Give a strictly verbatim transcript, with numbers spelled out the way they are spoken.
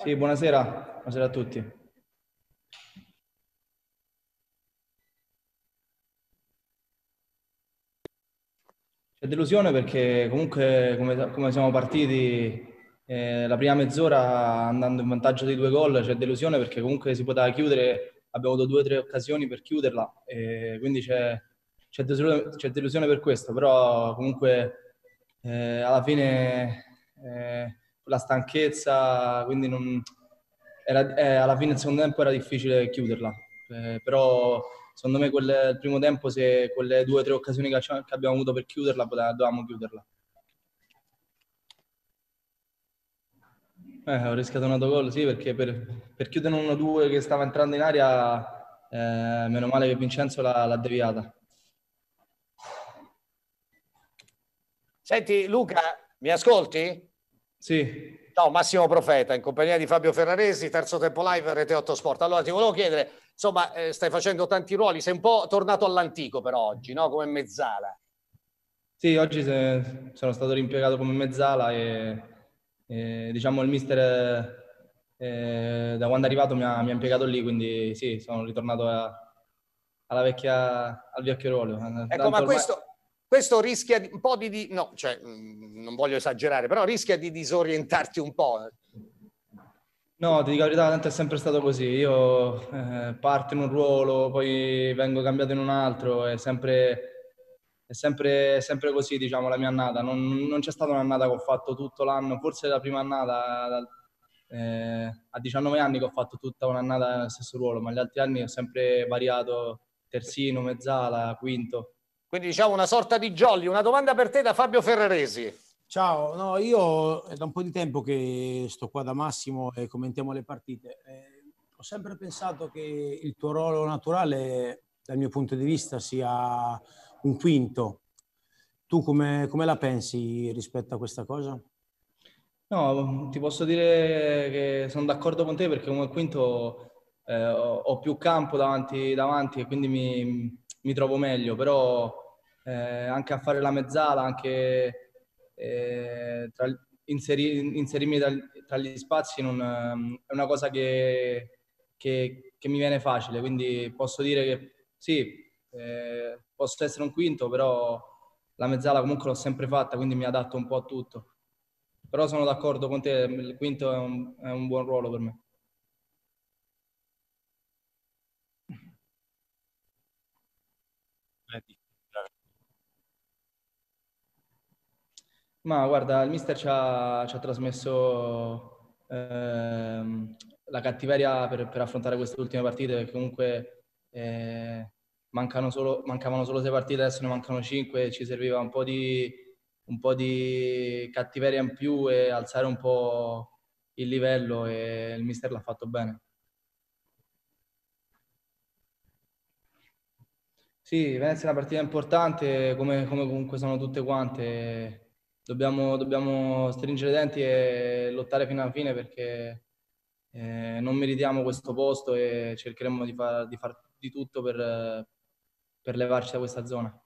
Sì, buonasera, buonasera a tutti. C'è delusione perché comunque come, come siamo partiti eh, la prima mezz'ora andando in vantaggio di due gol, c'è delusione perché comunque si poteva chiudere, abbiamo avuto due o tre occasioni per chiuderla, e quindi c'è c'è delusione, c'è delusione per questo, però comunque eh, alla fine eh, la stanchezza, quindi non, era, eh, alla fine il secondo tempo era difficile chiuderla, eh, però secondo me quel, il primo tempo, se quelle due o tre occasioni che, che abbiamo avuto per chiuderla, poteva, dovevamo chiuderla. Eh, ho rischiato un autogol, sì, perché per, per chiudere un uno due che stava entrando in aria, eh, meno male che Vincenzo l'ha, l'ha deviata. Senti Luca, mi ascolti? Sì. Ciao, Massimo Profeta, in compagnia di Fabio Ferraresi, Terzo Tempo Live, Rete otto Sport. Allora, ti volevo chiedere, insomma, eh, stai facendo tanti ruoli, sei un po' tornato all'antico però oggi, no? Come mezzala. Sì, oggi se, sono stato rimpiegato come mezzala e, e diciamo il mister eh, da quando è arrivato mi ha, mi ha impiegato lì, quindi sì, sono ritornato a, alla vecchia, al vecchio ruolo. Ecco, Tanto ma ormai... questo, questo rischia di, un po' di, di no, cioè, mh, non voglio esagerare, però rischia di disorientarti un po'. No, ti dico la verità, tanto è sempre stato così. Io eh, parto in un ruolo, poi vengo cambiato in un altro, è sempre, è sempre, è sempre così, diciamo, la mia annata. Non, non c'è stata un'annata che ho fatto tutto l'anno, forse la prima annata, eh, a diciannove anni che ho fatto tutta un'annata nello stesso ruolo, ma gli altri anni ho sempre variato terzino, mezzala, quinto. Quindi diciamo una sorta di jolly. Una domanda per te da Fabio Ferraresi. Ciao, no, io è da un po' di tempo che sto qua da Massimo e commentiamo le partite. Eh, ho sempre pensato che il tuo ruolo naturale, dal mio punto di vista, sia un quinto. Tu come, come la pensi rispetto a questa cosa? No, ti posso dire che sono d'accordo con te perché come quinto eh, ho, ho più campo davanti, davanti e quindi mi, mi trovo meglio, però eh, anche a fare la mezzala, anche eh, tra, inseri- inserirmi tra, tra gli spazi non, ehm, è una cosa che, che- che mi viene facile, quindi posso dire che sì, eh, posso essere un quinto, però la mezzala comunque l'ho sempre fatta, quindi mi adatto un po' a tutto. Però sono d'accordo con te, il quinto è un, è un buon ruolo per me. Ma guarda, il mister ci ha, ci ha trasmesso ehm, la cattiveria per, per affrontare queste ultime partite, perché comunque eh, mancano solo, mancavano solo sei partite, adesso ne mancano cinque, ci serviva un po' di, un po' di cattiveria in più e alzare un po' il livello e il mister l'ha fatto bene. Sì, Venezia è una partita importante, come, come comunque sono tutte quante. Dobbiamo, dobbiamo stringere i denti e lottare fino alla fine perché eh, non meritiamo questo posto e cercheremo di far di, far di tutto per, per levarci da questa zona.